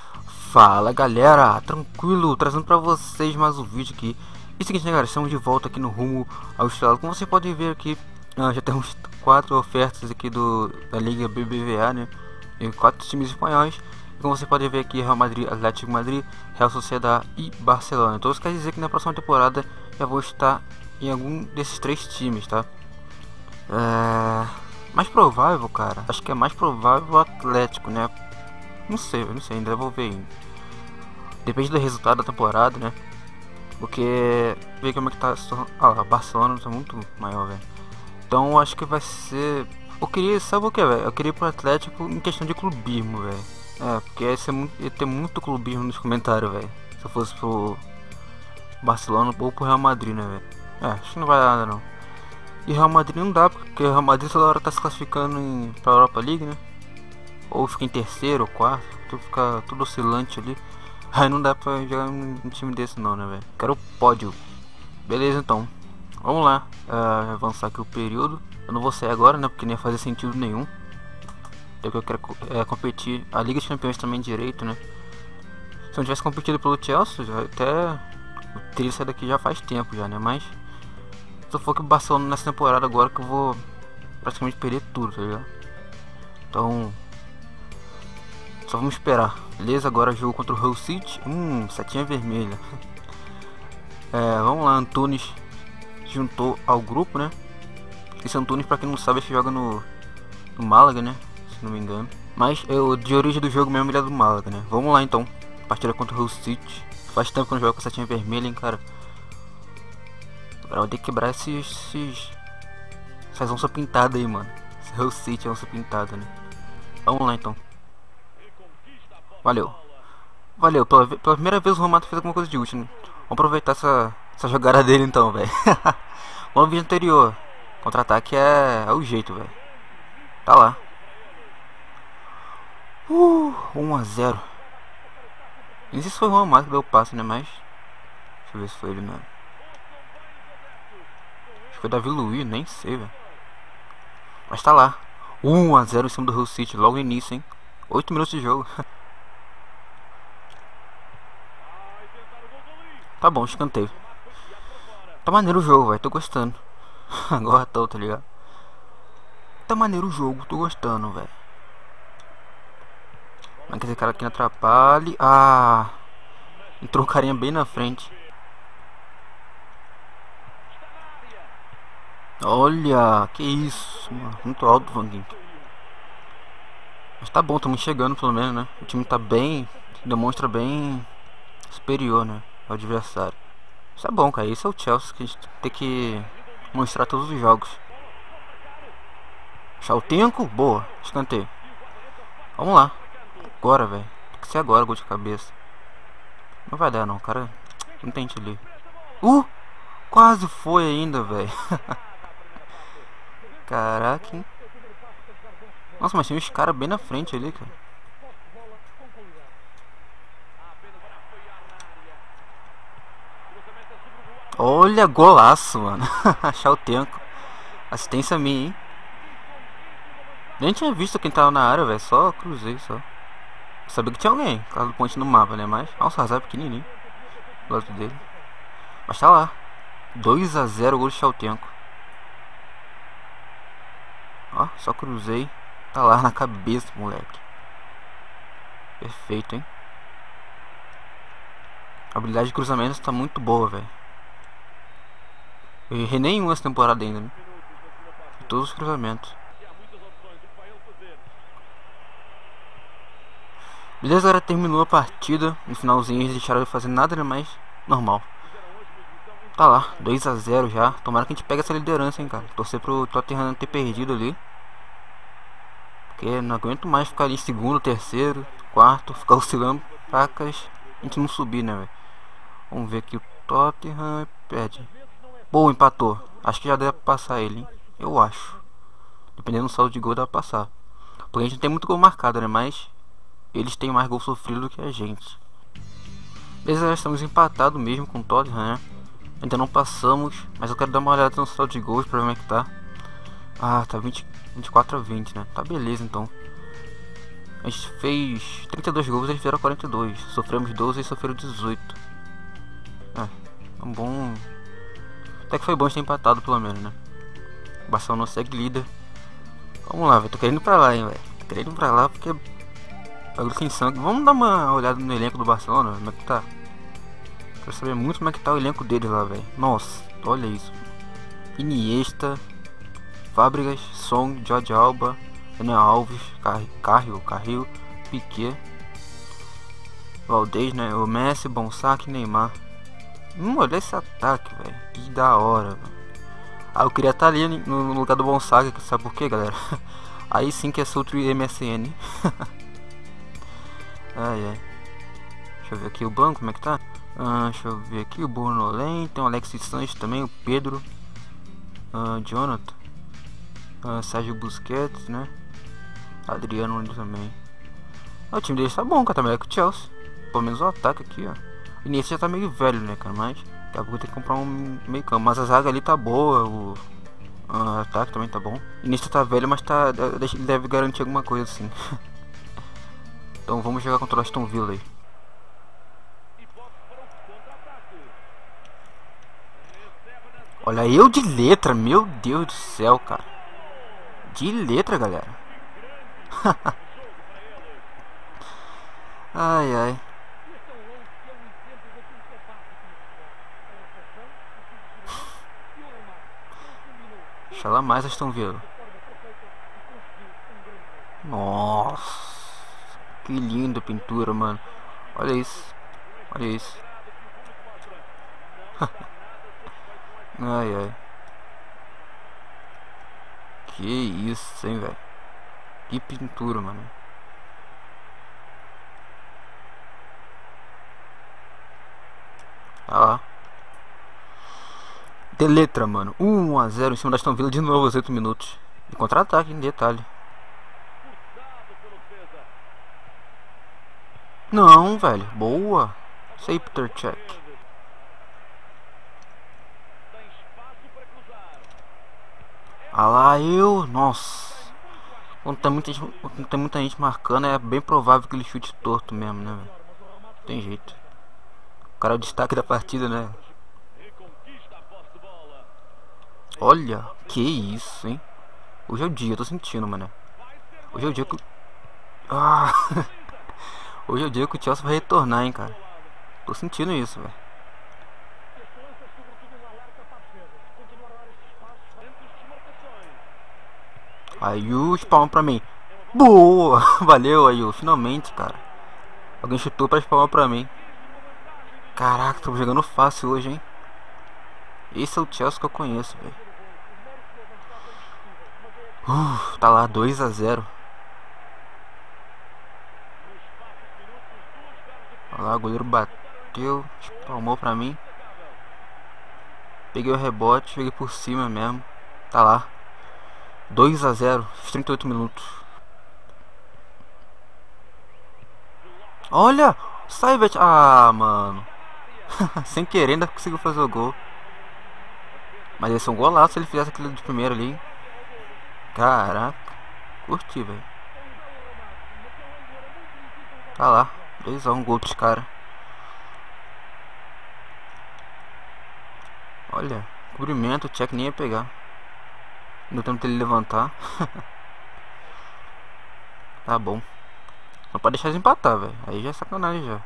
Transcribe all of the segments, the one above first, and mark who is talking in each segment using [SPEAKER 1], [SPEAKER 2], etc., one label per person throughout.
[SPEAKER 1] Fala galera, tranquilo, trazendo pra vocês mais um vídeo aqui. E seguinte, né, galera, estamos de volta aqui no rumo ao estrelado. Como você pode ver aqui, já temos 4 ofertas aqui da Liga BBVA, né? E 4 times espanhóis. E como você pode ver aqui, Real Madrid, Atlético Madrid, Real Sociedad e Barcelona. Então isso quer dizer que na próxima temporada eu vou estar em algum desses 3 times, tá? Mais provável, cara, acho que é mais provável o Atlético, né? Não sei, ainda vou ver ainda. Depende do resultado da temporada, né? Porque ver como é que tá. A Barcelona tá muito maior, velho. Então acho que vai ser. Eu queria, sabe o que, velho? Eu queria ir pro Atlético em questão de clubismo, velho. Porque ia ter muito clubismo nos comentários, velho. Se eu fosse pro Barcelona ou pro Real Madrid, né, velho? Acho que não vai dar nada não. E Real Madrid não dá, porque o Real Madrid toda hora tá se classificando pra Europa League, né? Ou fica em terceiro ou quarto, fica tudo oscilante ali. Aí não dá pra jogar um time desse não, né, velho? Quero o pódio. Beleza, então. Vamos lá, avançar aqui o período. Eu não vou sair agora, né, porque nem ia fazer sentido nenhum. Até que eu quero competir a Liga dos Campeões também direito, né. Se eu não tivesse competido pelo Chelsea, até eu teria saído daqui já faz tempo já, né. Mas se eu for que o Barcelona nessa temporada agora que eu vou praticamente perder tudo, tá ligado? Então só vamos esperar, beleza? Agora jogo contra o Hull City. Setinha vermelha. Vamos lá, Antunes juntou ao grupo, né? Esse Antunes, pra quem não sabe, que joga no Málaga, né? Se não me engano. Mas de origem do jogo mesmo, ele é do Málaga, né? Vamos lá então. Partida contra o Hull City. Faz tempo que eu não jogo com a setinha vermelha, hein, cara. Agora eu vou ter que quebrar essas onças pintadas aí, mano. Esse Hull City é onça pintada, né? Vamos lá então. Valeu. Pela primeira vez o Romato fez alguma coisa de útil, né? Vamos aproveitar essa jogada dele então, velho. Vamos no vídeo anterior. Contra-ataque é o jeito, velho. Tá lá. 1 a 0. Nem sei se foi o Romato que deu o passe, né? Mas deixa eu ver se foi ele mesmo. Acho que foi Davi Luiz, nem sei, velho. Mas tá lá. 1 a 0 em cima do Hull City, logo no início, hein? 8 minutos de jogo. Tá bom, escanteio. Tá maneiro o jogo, velho, tô gostando. Agora tô, tá ligado? Tá maneiro o jogo, tô gostando, velho. Mas que esse cara aqui não atrapalhe. Entrou um carinha bem na frente. Olha, que isso, mano. Muito alto, Van Dijk. Mas tá bom, estamos chegando pelo menos, né? O time tá bem, demonstra bem superior, né, ao adversário. Isso é bom, cara. Isso é o Chelsea que a gente tem que mostrar todos os jogos. Chautenko, boa, escanteio. Vamos lá. Agora, velho. Tem que ser agora, gol de cabeça. Não vai dar não, cara. Não tente ali. Quase foi ainda, velho. Caraca, hein? Nossa, mas tinha uns caras bem na frente ali, cara. Olha, golaço, mano. Achar o tempo. Assistência minha, hein? Nem tinha visto quem tava na área, velho. Só cruzei, só. Sabia que tinha alguém, por causa do ponte no mapa, né? Mas, nossa, o Hazard é pequenininho do lado dele. Mas tá lá. 2 a 0 gol de Chautenko. Ó, só cruzei. Tá lá na cabeça, moleque. Perfeito, hein? A habilidade de cruzamento tá muito boa, velho. Eu errei nenhum essa temporada ainda, né? Todos os cruzamentos. Beleza, galera, terminou a partida. No finalzinho eles deixaram de fazer nada, né? Mas normal. Tá lá, 2 a 0 já. Tomara que a gente pegue essa liderança, hein, cara. Torcer pro Tottenham ter perdido ali. Porque não aguento mais ficar ali em segundo, terceiro, quarto, ficar oscilando placas. A gente não subir, né, velho? Vamos ver aqui o Tottenham perde. Boa, empatou. Acho que já deve passar ele, hein? Eu acho. Dependendo do saldo de gol, dá pra passar. Porque a gente não tem muito gol marcado, né? Mas eles têm mais gol sofrido do que a gente. Beleza, já estamos empatados mesmo com o Tottenham, né? Ainda não passamos, mas eu quero dar uma olhada no saldo de gols pra ver como é que tá. Tá 24 a 20, né? Tá beleza então. A gente fez 32 gols, eles fizeram 42. Sofremos 12 e sofreram 18. É um bom... Até que foi bom ter empatado pelo menos, né? O Barcelona segue líder. Vamos lá, velho. Tô querendo ir pra lá, hein, velho. Tô querendo ir pra lá porque... bagulho sem sangue. Vamos dar uma olhada no elenco do Barcelona, como é que tá? Quero saber muito como é que tá o elenco deles lá, velho. Nossa, olha isso. Iniesta, Fábricas, Son, Jorge Alba, Daniel Alves, Carril, Piquet, Valdez, né? O Messi, Bonsac, Neymar. Olha esse ataque, velho. Que da hora, velho. Ah, eu queria estar ali no lugar do Bonsac, sabe por quê, galera? Aí sim que é outro MSN. Ai, ai. Deixa eu ver aqui o banco, como é que tá? Deixa eu ver aqui o Bruno Olen, tem o Alexis Sanches também, o Pedro, Jonathan, Sérgio Busquets, né? Adriano também. O time deles tá bom, cara, tá melhor que o Chelsea. Pelo menos o ataque aqui, ó. O Iniesta já tá meio velho, né, cara, mas daqui a pouco eu tenho que comprar um meio campo. Mas a zaga ali tá boa, o ataque também tá bom. O Iniesta tá velho, mas tá, ele deve garantir alguma coisa assim. Então vamos jogar contra o Aston Villa aí. Olha eu de letra, meu Deus do céu, cara. De letra, galera. Ai, ai. Xalá mais Aston Villa. Nossa. Que linda pintura, mano. Olha isso. Olha isso. Ai, ai. Que isso, hein, velho. Que pintura, mano. Tá lá. De letra, mano. 1 a 0 em cima da Aston Villa de novo aos 8 minutos. E contra-ataque, em detalhe. Não, velho. Boa. Isso aí, Peter Check. Ah lá, eu. Nossa. Quando tem muita gente marcando, é bem provável que ele chute torto mesmo, né, velho? Tem jeito. O cara é o destaque da partida, né? Olha, que isso, hein? Hoje é o dia, eu tô sentindo, mano. Hoje é o dia que... Ah! Hoje é o dia que o Chelsea vai retornar, hein, cara. Tô sentindo isso, velho. Ayu, spawn pra mim. Boa! Valeu, Ayu. Finalmente, cara. Alguém chutou pra spawn pra mim. Caraca, tô jogando fácil hoje, hein. Esse é o Chelsea que eu conheço, velho. Tá lá, 2 a 0. Olha lá, o goleiro bateu, espalmou pra mim. Peguei o rebote, joguei por cima mesmo. Tá lá, 2 a 0, 38 minutos. Olha, sai, velho. Ah, mano. Sem querer ainda conseguiu fazer o gol. Mas esse é um golaço se ele fizesse aquele de primeiro ali. Caraca, curti, velho. Tá lá, 2 a 1, gol dos caras. Olha, cobrimento, o check nem ia pegar. Não tempo dele levantar. Tá bom. Não pode deixar eles empatar, velho. Aí já é sacanagem já.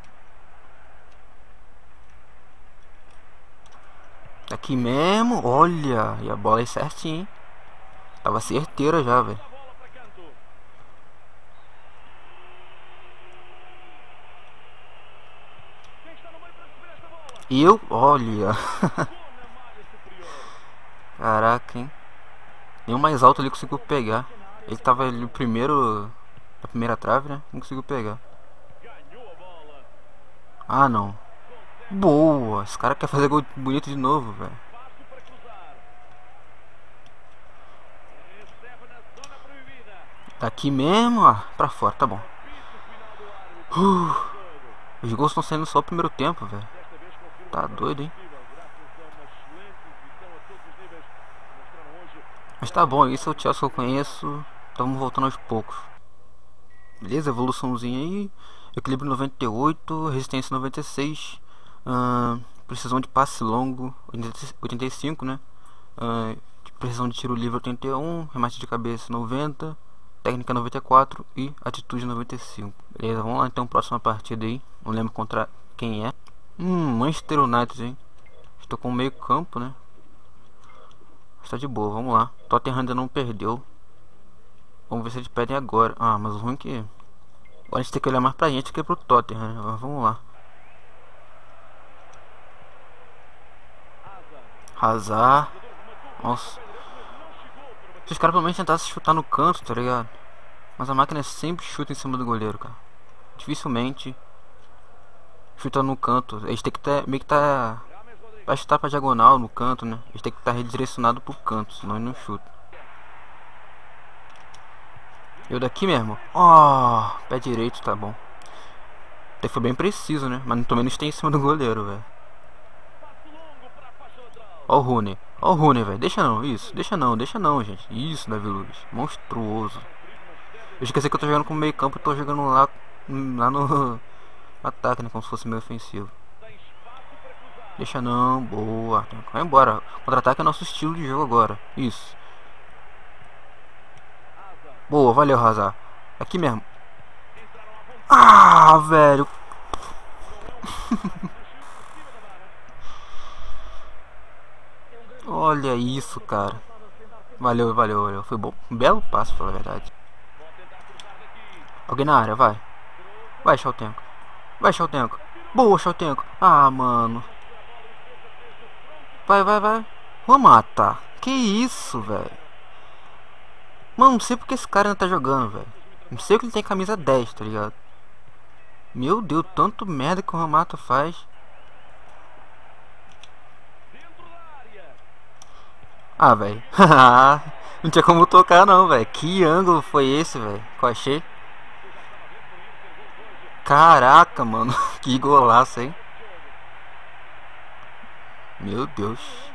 [SPEAKER 1] Aqui mesmo, olha. E a bola aí certinho, hein? Tava certeira já, velho. E eu, olha. Caraca, hein? Nem o mais alto ele conseguiu pegar. Ele tava ali primeiro, na primeira trave, né? Não conseguiu pegar. Ah, não. Boa. Esse cara quer fazer gol bonito de novo, velho. Daqui mesmo, pra fora, tá bom. Os gols estão saindo só o primeiro tempo, velho. Tá doido, hein? Mas tá bom, isso é o Chelsea que eu conheço. Estamos voltando aos poucos. Beleza, evoluçãozinha aí. Equilíbrio 98, resistência 96. Precisão de passe longo 85, né? Precisão de tiro livre 81. Remate de cabeça 90. Técnica 94 e atitude 95. Beleza, vamos lá então, próxima partida aí. Não lembro contra quem é. Manchester United, hein? Estou com meio campo, né? Está de boa, vamos lá. Tottenham ainda não perdeu. Vamos ver se eles perdem agora. Mas o ruim é que agora a gente tem que olhar mais pra gente que pro Tottenham, né? Mas vamos lá. Hazard. Nossa. Se os caras pelo menos tentassem chutar no canto, tá ligado? Mas a máquina sempre chuta em cima do goleiro, cara. Dificilmente chuta no canto. Eles tem que ter, meio que tá pra chutar pra diagonal no canto, né? Eles tem que estar redirecionado pro canto, senão ele não chuta. Eu daqui mesmo. Pé direito, tá bom. Até foi bem preciso, né? Mas também não está em cima do goleiro, velho. Ó o Rooney. Ó o Rooney, velho. Deixa não, isso. Deixa não, gente. Isso, Davi Luiz. Monstruoso. Eu esqueci que eu tô jogando com meio campo e tô jogando lá no ataque, né? Como se fosse meio ofensivo. Deixa não. Boa. Vai embora. Contra-ataque é nosso estilo de jogo agora. Isso. Boa, valeu, Hazard. Aqui mesmo. Velho. Olha isso, cara. Valeu. Foi bom. Um belo passo, pela verdade. Alguém na área, vai. Vai, Shawtenko. Boa, Shawtenko. Mano. Vai. Vou matar. Que isso, velho. Mano, não sei porque esse cara ainda tá jogando, velho. Não sei que ele tem camisa 10, tá ligado? Meu Deus, tanto merda que o Ramata faz. Velho. Não tinha como tocar não, velho. Que ângulo foi esse, velho? Que eu achei. Caraca, mano. Que golaço, hein? Meu Deus.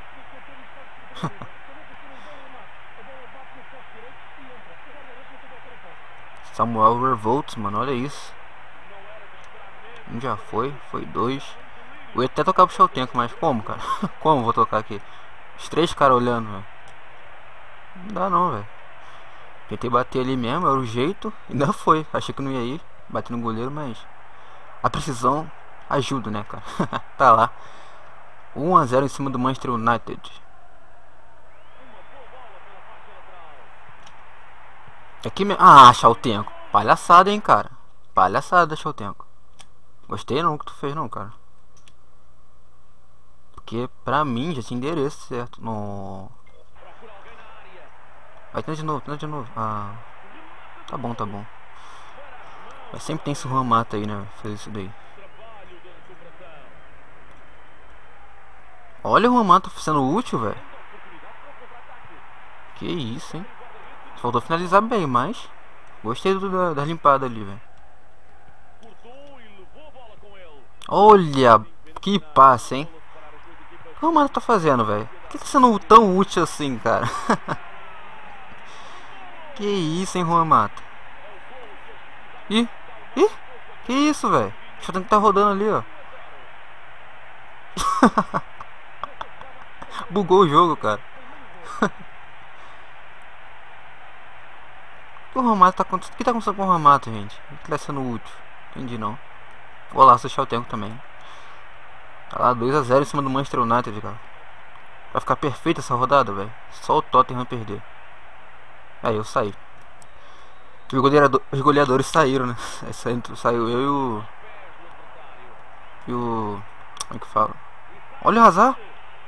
[SPEAKER 1] Samuel Revolts, mano, olha isso. Um já foi 2. Eu ia até tocar pro Shawtenko, mas como, cara? Como vou tocar aqui? Os 3 caras olhando, velho. Não dá não, velho. Tentei bater ali mesmo, era o jeito. Ainda foi, achei que não ia ir. Bati no goleiro, mas a precisão ajuda, né, cara? Tá lá 1 a 0 em cima do Manchester United. Aqui mesmo. Shawtenko. Palhaçada, hein, cara. Palhaçada, Shawtenko. Gostei não que tu fez não, cara. Porque pra mim já tinha endereço certo. No... Vai, tenta de novo. Tá bom. Mas sempre tem esse Ramata aí, né? Fazer isso daí. Olha o Ramata sendo útil, velho. Que isso, hein? Faltou finalizar bem, mas gostei da limpada ali, velho. Olha, que passe, hein? O que o Ramata tá fazendo, velho? Por que tá sendo tão útil assim, cara? Que isso, hein, Ramata? Ih, que isso, velho? Deixa eu tentar que tá rodando ali, ó. Bugou o jogo, cara. O Ramata tá acontecendo? O que tá acontecendo com o Ramata, gente? Ele tá sendo útil. Entendi não. Olá, seu Shawtenko também. Tá lá 2 a 0 em cima do Manchester United, cara. Vai ficar perfeita essa rodada, velho. Só o Tottenham perder. Aí eu saí. Os goleadores saíram, né? Saiu eu e o... Como é que fala? Olha o Hazard.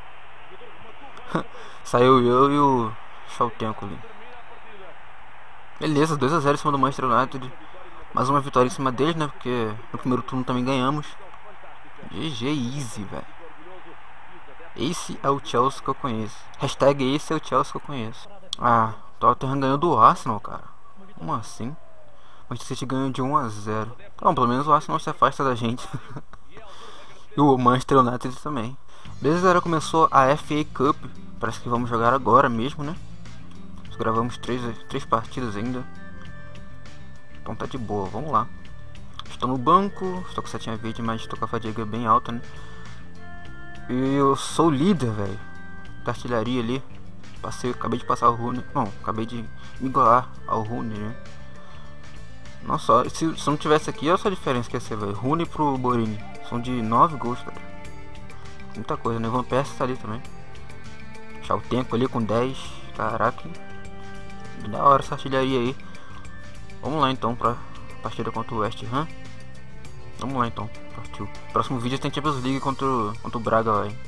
[SPEAKER 1] Saiu eu e o Shawtenko ali. Beleza, 2 a 0 em cima do Manchester United. Mais uma vitória em cima deles, né? Porque no primeiro turno também ganhamos. GG easy, velho. Esse é o Chelsea que eu conheço. Hashtag esse é o Chelsea que eu conheço. Tottenham ganhou do Arsenal, cara. Como assim? O Manchester City ganhou de 1 a 0. Bom, pelo menos o Arsenal se afasta da gente. E o Manchester United também. Beleza, galera, começou a FA Cup. Parece que vamos jogar agora mesmo, né? Nós gravamos três partidas ainda. Então tá de boa, vamos lá. Estou no banco, estou com setinha verde, mas estou com a fadiga bem alta, né? E eu sou o líder, velho, da artilharia ali. Acabei de passar o Rune. Não, acabei de igualar ao Rune, né? Nossa, se não tivesse aqui, olha essa diferença que ia ser, velho. Rune pro Borini. São de 9 gols, cara. Muita coisa, né? Van Persie tá ali também. Deixar o tempo ali com 10. Caraca. Da hora essa artilharia aí. Vamos lá então pra partida contra o West Ham. Vamos lá então. Partiu. Próximo vídeo tem Champions League contra o Braga, velho.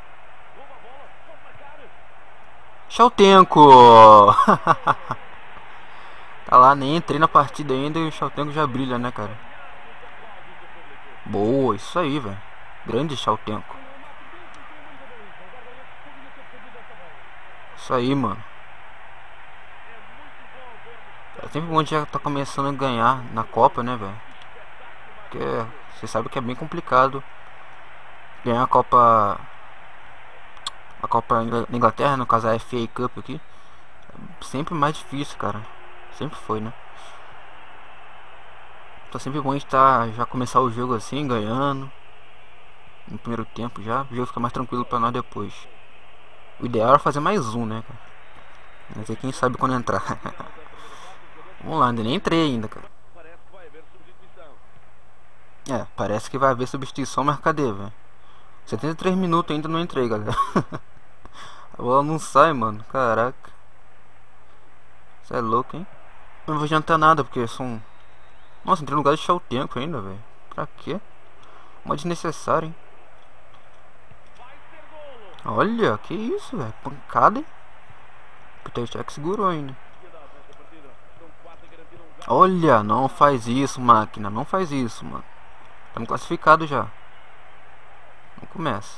[SPEAKER 1] Chautenko! Tá lá, nem entrei na partida ainda e o Chautenko já brilha, né, cara? Boa, isso aí, velho. Grande Chautenko. Isso aí, mano. É sempre bom já tá começando a ganhar na Copa, né, velho? Porque você sabe que é bem complicado ganhar a Copa na Inglaterra, no caso a FA Cup aqui. É sempre mais difícil, cara. Sempre foi, né? Então sempre bom já começar o jogo assim, ganhando no primeiro tempo já. O jogo fica mais tranquilo pra nós depois. O ideal era fazer mais um, né, cara? Mas aí quem sabe quando entrar. Vamos lá, ainda nem entrei ainda, cara. É, parece que vai haver substituição, mas cadê, velho? 73 minutos ainda não entrei, galera. A bola não sai, mano. Caraca. Isso é louco, hein? Não vou adiantar nada, porque são... Nossa, entrei no lugar de Chautenko ainda, velho. Pra quê? Uma desnecessária, hein? Olha, que isso, velho. Pancada, hein? O Peter Cech segurou ainda. Olha, não faz isso, máquina. Não faz isso, mano. Estamos classificados já. Não começa.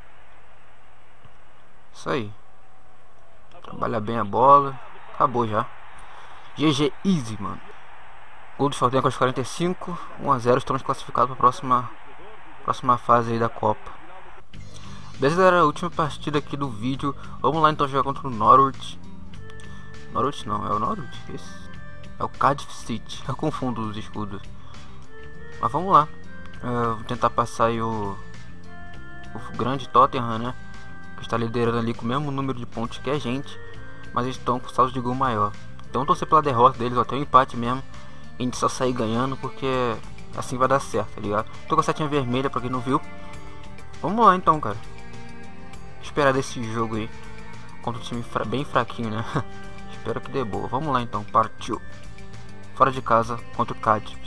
[SPEAKER 1] Isso aí. Trabalha bem a bola. Acabou já. GG easy, mano. Gol do Chautenko aos 45. 1 a 0. Estamos classificados para a próxima fase aí da Copa. Beleza, galera. A última partida aqui do vídeo. Vamos lá então jogar contra o Norwich. Norwich não, é o Norwich? Esse é o Cardiff City. Eu confundo os escudos. Mas vamos lá. Vou tentar passar aí o grande Tottenham, né? Que está liderando ali com o mesmo número de pontos que a gente. Mas eles estão com saldo de gol maior. Então torcer pela derrota deles, até o empate mesmo. E a gente só sair ganhando, porque assim vai dar certo, tá ligado? Tô com a setinha vermelha pra quem não viu. Vamos lá então, cara. Esperar desse jogo aí. Contra um time bem fraquinho, né? Espero que dê boa. Vamos lá então, partiu. Fora de casa contra o Cardiff.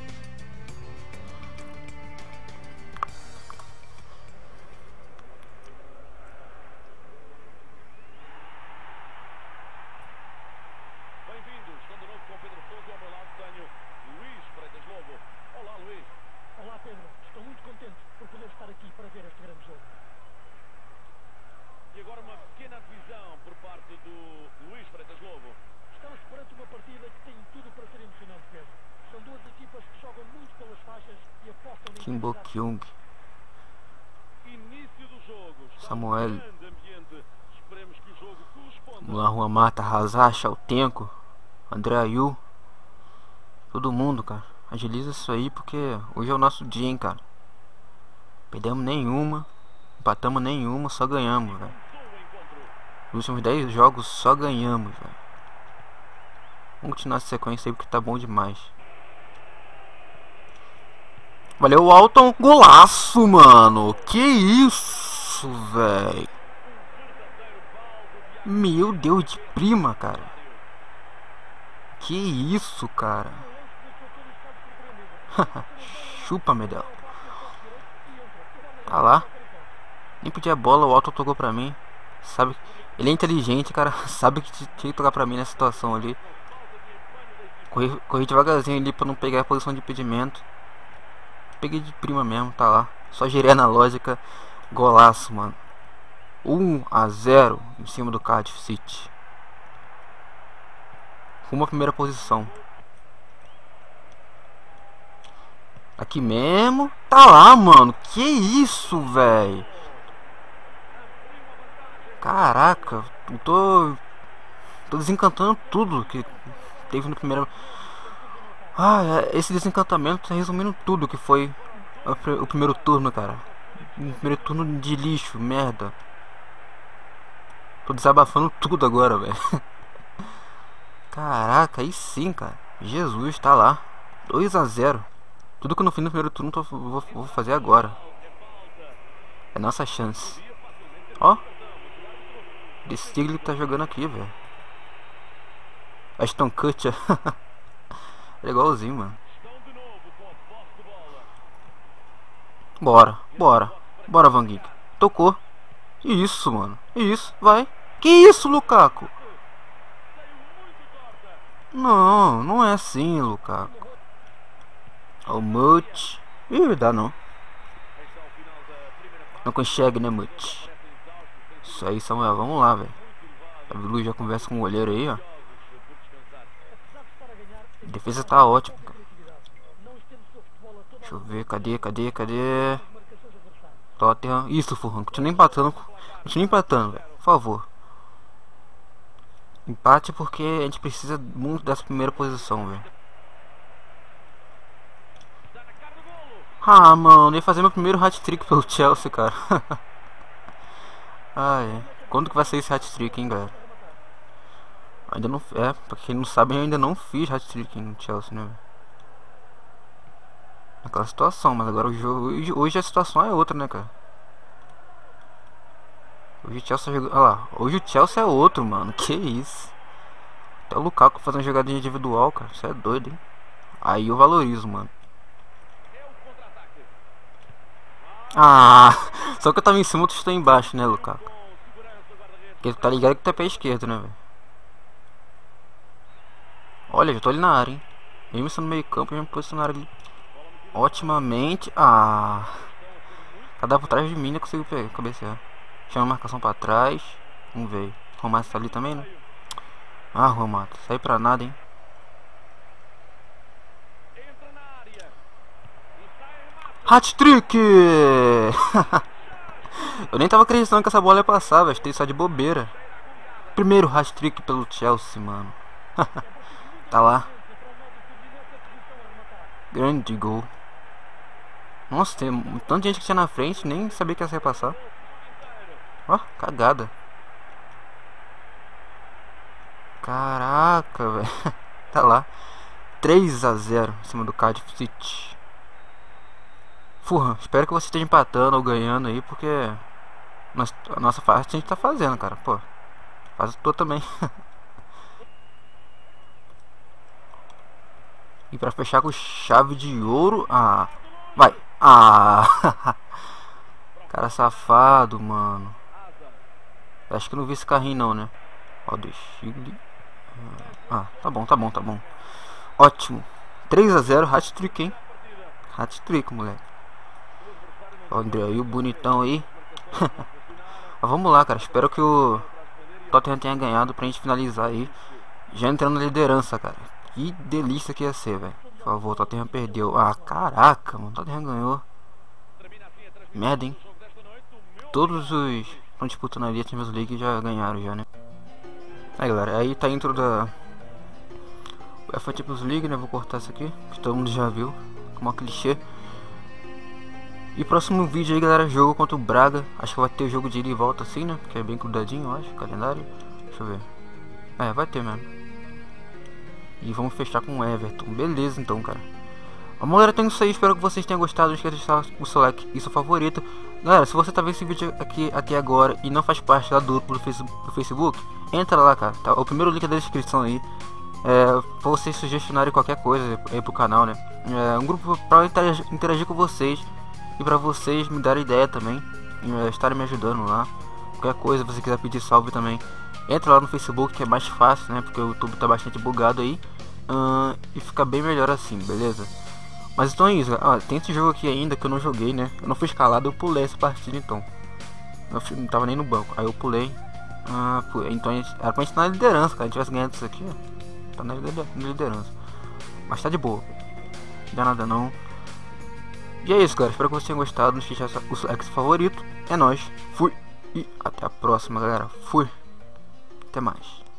[SPEAKER 1] Kim Bo-kyung, Samuel, vamos lá, Juan Mata, Hazard, Chautenko, André Ayew, todo mundo, cara. Agiliza isso aí porque hoje é o nosso dia, hein, cara. Perdemos nenhuma, empatamos nenhuma, só ganhamos, velho. Nos últimos 10 jogos só ganhamos, velho. Vamos continuar essa sequência aí porque tá bom demais. Valeu, Alton. Golaço, mano. Que isso, velho. Meu Deus, de prima, cara. Que isso, cara. Chupa, Medel. Tá lá. Nem pedir a bola, o Alton tocou pra mim. Sabe? Ele é inteligente, cara. Sabe que tinha que tocar pra mim nessa situação ali. Corri devagarzinho ali pra não pegar a posição de impedimento. Peguei de prima mesmo, tá lá. Só girei na lógica. Golaço, mano. 1 a 0 em cima do Cardiff City. Rumo à primeira posição. Aqui mesmo. Tá lá, mano. Que isso, velho. Caraca. Eu tô desencantando tudo que teve no primeiro. Ah, esse desencantamento tá resumindo tudo que foi o primeiro turno, cara. O primeiro turno de lixo, merda. Tô desabafando tudo agora, velho. Caraca, aí sim, cara. Jesus, tá lá. 2 a 0. Tudo que eu não fiz no primeiro turno vou fazer agora. É nossa chance. Ó. De Stigli tá jogando aqui, velho. Ashton Kutcher. É igualzinho, mano. Bora, bora. Bora, Van Gogh. Tocou. Isso, mano. Isso, vai. Que isso, Lukaku? Não, não é assim, Lukaku. O Mut. Ih, dá não. Não consegue, né, Mut? Isso aí, Samuel. Vamos lá, velho. A Bilu já conversa com o goleiro aí, ó. A defesa tá ótima, cara. Deixa eu ver, cadê? Tottenham. Isso, Fulham. Continua empatando, velho. Por favor. Empate porque a gente precisa muito dessa primeira posição, velho. Ah, mano, ia fazer meu primeiro hat-trick pelo Chelsea, cara. Ah, é. Quando que vai sair esse hat-trick, hein, galera? Ainda não... É, pra quem não sabe, eu ainda não fiz hat-trick no Chelsea, né, velho? Naquela situação, mas agora o jogo... Hoje a situação é outra, né, cara? Hoje o Chelsea jogou... Olha lá, hoje o Chelsea é outro, mano. Que isso? Até o Lukaku fazendo jogadinha individual, cara. Isso é doido, hein? Aí eu valorizo, mano. Ah, só que eu tava em cima, tu está embaixo, né, Lukaku? Porque tu tá ligado que tu é pé esquerdo, né, velho? Olha, já tô ali na área, hein? Mesmo sendo no meio campo, já me posicionaram ali otimamente. Ah, cada por trás de mim, não consigo pegar, cabecear. Chama a marcação pra trás. Vamos ver. Romato tá ali também, né? Ah, Romato, sai pra nada, hein? Hat-trick! Eu nem tava acreditando que essa bola ia passar, velho. Tem só de bobeira. Primeiro hat-trick pelo Chelsea, mano. Tá lá. Grande gol. Nossa, tem tanta gente que tinha na frente, nem sabia que ia passar. Ó, cagada. Caraca, velho. Tá lá. 3 a 0 em cima do Cardiff City. Fulham, espero que você esteja empatando ou ganhando aí, porque a nossa parte a gente tá fazendo, cara. Pô, faz a tua também. E pra fechar com chave de ouro. Ah, vai. Ah, cara safado, mano. Acho que não vi esse carrinho não, né? Ó, do Chile. Ah, tá bom. Ótimo. 3 a 0, hat-trick, hein? Hat-trick, moleque. Ó, o André aí, o bonitão aí. Mas vamos lá, cara. Espero que o Tottenham tenha ganhado pra gente finalizar aí. Já entrando na liderança, cara. Que delícia que ia ser, velho. Por favor, o Tottenham perdeu. Ah, caraca, mano. O Tottenham ganhou. Merda, hein? Todos os que estão disputando ali a Champions League já ganharam, já, né? Aí, galera. Aí tá a intro da UEFA Champions League, né? Vou cortar isso aqui, que todo mundo já viu. Como uma clichê. E próximo vídeo aí, galera, jogo contra o Braga. Acho que vai ter o jogo de ida e volta assim, né? Porque é bem grudadinho, eu acho, calendário. Deixa eu ver. É, vai ter mesmo. E vamos fechar com o Everton. Beleza, então, cara. Bom, galera, então é isso aí. Espero que vocês tenham gostado. Não esqueça de deixar o seu like e seu favorito. Galera, se você tá vendo esse vídeo aqui até agora e não faz parte da dupla do Facebook, entra lá, cara. Tá? O primeiro link é da descrição aí. Pra vocês sugestionarem qualquer coisa aí pro canal, né? É um grupo pra interagir com vocês. E pra vocês me darem ideia também. Estarem me ajudando lá. Qualquer coisa, se você quiser pedir salve também, entra lá no Facebook, que é mais fácil, né? Porque o YouTube tá bastante bugado aí. E fica bem melhor assim, beleza? Mas então é isso. Tem esse jogo aqui ainda que eu não joguei, né? Eu não fui escalado, eu pulei essa partida então. Eu não tava nem no banco, aí eu pulei. Então era pra gente estar na liderança, cara. A gente tivesse ganhado isso aqui, ó. Tá na liderança. Mas tá de boa. Não dá nada não. E é isso, cara. Espero que vocês tenham gostado. Não esqueça o like favorito. É nóis. Fui. E até a próxima, galera. Fui. Até mais.